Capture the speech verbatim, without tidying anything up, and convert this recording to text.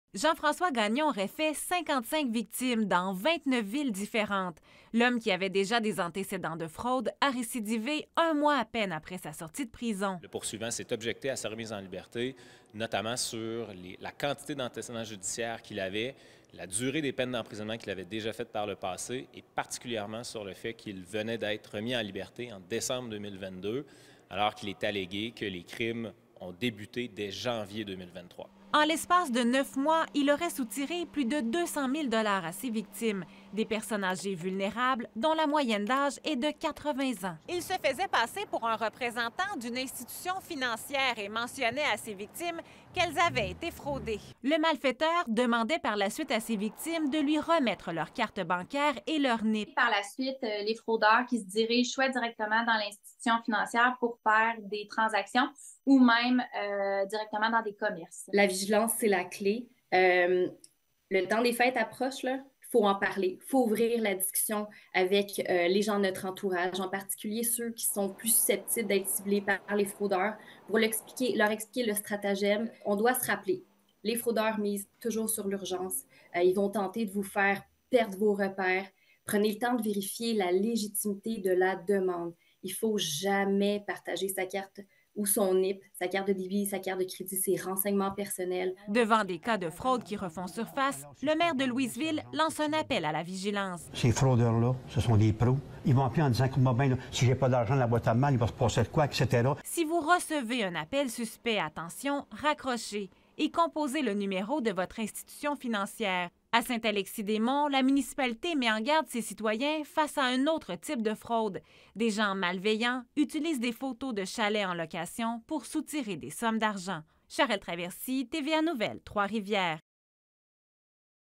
Jean-François Gagnon aurait fait cinquante-cinq victimes dans vingt-neuf villes différentes. L'homme, qui avait déjà des antécédents de fraude, a récidivé un mois à peine après sa sortie de prison. Le poursuivant s'est objecté à sa remise en liberté, notamment sur les, la quantité d'antécédents judiciaires qu'il avait, la durée des peines d'emprisonnement qu'il avait déjà faites par le passé et particulièrement sur le fait qu'il venait d'être remis en liberté en décembre deux mille vingt-deux, alors qu'il est allégué que les crimes ont débuté dès janvier deux mille vingt-trois. En l'espace de neuf mois, il aurait soutiré plus de deux cent mille dollars à ses victimes, des personnes âgées vulnérables dont la moyenne d'âge est de quatre-vingts ans. Il se faisait passer pour un représentant d'une institution financière et mentionnait à ses victimes qu'elles avaient été fraudées. Le malfaiteur demandait par la suite à ses victimes de lui remettre leur carte bancaire et leur N I P. Par la suite, les fraudeurs qui se dirigent soit directement dans l'institution financière pour faire des transactions ou même euh, directement dans des commerces. La vigilance, c'est la clé. Euh, le temps des fêtes approche, là. Il faut en parler. Il faut ouvrir la discussion avec euh, les gens de notre entourage, en particulier ceux qui sont plus susceptibles d'être ciblés par les fraudeurs, pour leur expliquer, leur expliquer le stratagème. On doit se rappeler, les fraudeurs misent toujours sur l'urgence. Euh, ils vont tenter de vous faire perdre vos repères. Prenez le temps de vérifier la légitimité de la demande. Il ne faut jamais partager sa carte ou son N I P, sa carte de débit, sa carte de crédit, ses renseignements personnels. Devant des cas de fraude qui refont surface, le maire de Louisville lance un appel à la vigilance. Ces fraudeurs-là, ce sont des pros. Ils vont appeler en disant que moi, ben, là, si j'ai pas d'argent dans la boîte à mal, il va se passer de quoi, et cetera. Si vous recevez un appel suspect, attention, raccrochez et composez le numéro de votre institution financière. À Saint-Alexis-des-Monts, la municipalité met en garde ses citoyens face à un autre type de fraude. Des gens malveillants utilisent des photos de chalets en location pour soutirer des sommes d'argent. Charelle Traversy, T V A Nouvelles, Trois-Rivières.